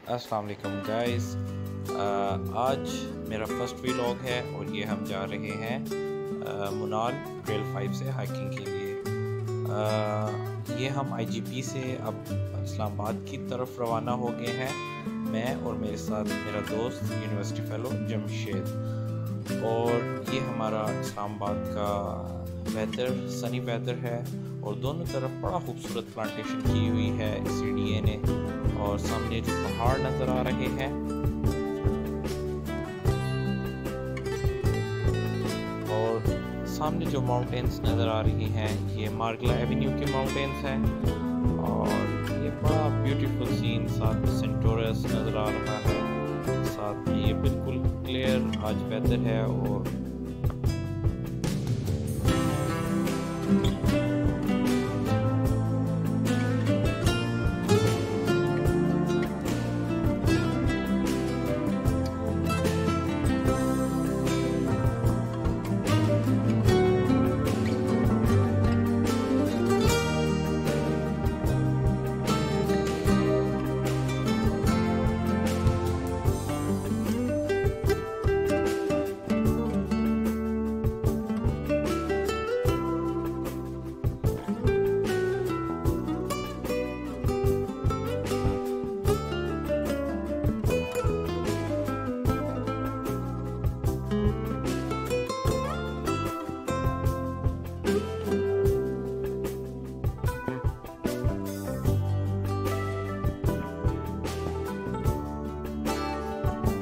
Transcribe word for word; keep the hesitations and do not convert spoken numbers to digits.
अस्सलाम वालेकुम गाइस। आज मेरा फर्स्ट व्लॉग है और ये हम जा रहे हैं आ, मुनाल ट्रेल फाइव से हाइकिंग के लिए। आ, ये हम आईजीपी से अब इस्लामाबाद की तरफ रवाना हो गए हैं। मैं और मेरे साथ मेरा दोस्त यूनिवर्सिटी फेलो जमशेद। और ये हमारा इस्लामाबाद का वेदर सनी वेदर है और दोनों तरफ बड़ा खूबसूरत प्लांटेशन की हुई है इस एरिए ने। और सामने जो पहाड़ नज़र आ रहे हैं और सामने जो माउंटेन्स नज़र आ रही हैं ये मार्गला एवेन्यू के माउंटेन्स हैं। और ये बड़ा ब्यूटीफुल सीन, साथ में सेंटोरस नज़र आ रहा है, साथ में ये बिल्कुल क्लियर आज वेदर है और